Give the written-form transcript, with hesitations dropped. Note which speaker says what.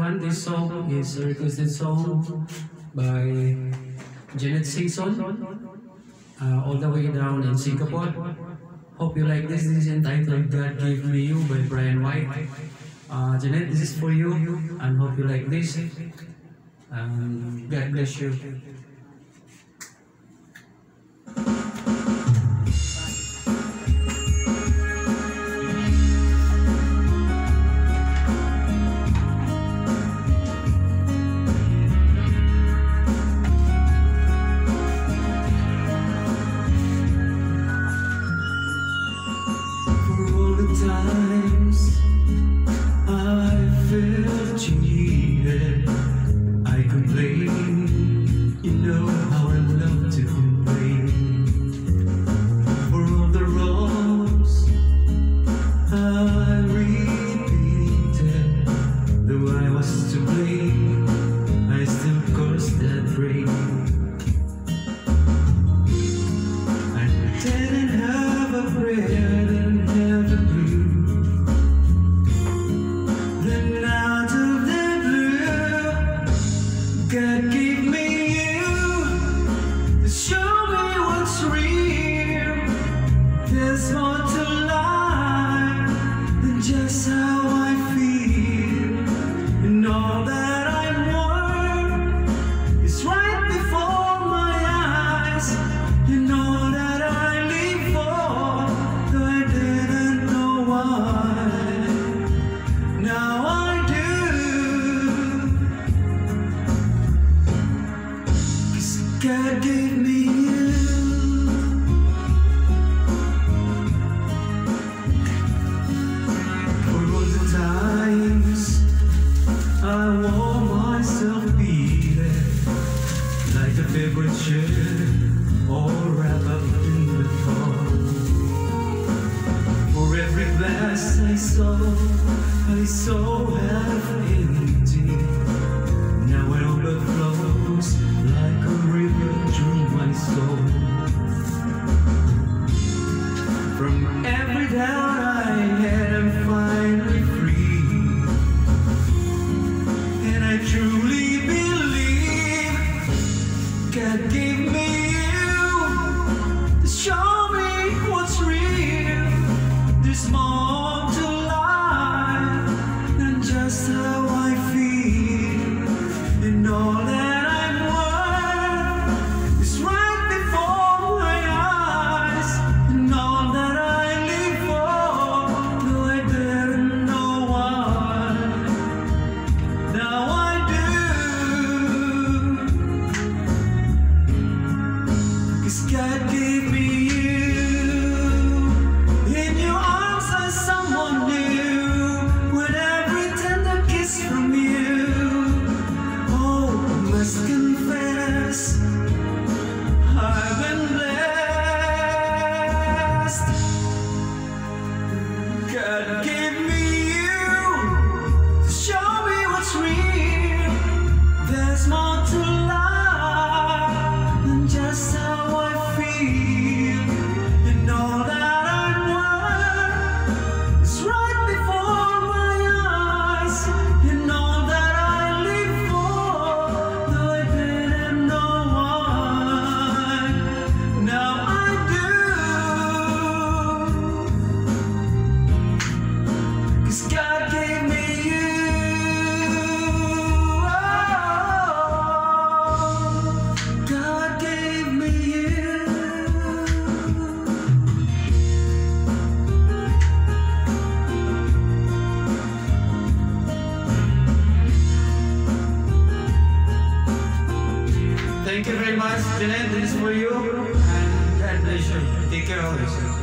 Speaker 1: everyone. This song is a requested song by Janet Singson, all the way down in Singapore. Hope you like this. This is entitled God Gave Me You by Brian White. Janet, this is for you, and hope you like this. God bless you.
Speaker 2: Times I felt cheated, I complain. You know how I love to complain. For all the wrongs I repeated, though I was to blame, I still caused that rain. I didn't have a prayer and never grew. God gave me you to show me what's real. There's more to life than just how I feel. And all that I want is right before my eyes. And all that I live for, though I didn't know why, now I do. God gave me you. For all the times I wore myself beaten, like a favorite shirt, all wrapped up in the thorn. For every glass I saw half empty. Now it overflows like a river through my soul. From every doubt I had, I'm finally free. And I truly believe God gave me you to show me what's real. There's more to life than just how I feel. And all that God gave me you. In your arms I someone new, with every tender kiss from you. Oh, I must confess, I've been blessed. God gave me you to show me what's real. There's more to life than just how I feel. And all that I want is right before my eyes. And all that I live for, though I didn't know why, now I do. 'Cause God gave me you. God gave me you. Thank you very much, Janet. This is for you, and God bless you. Take care always.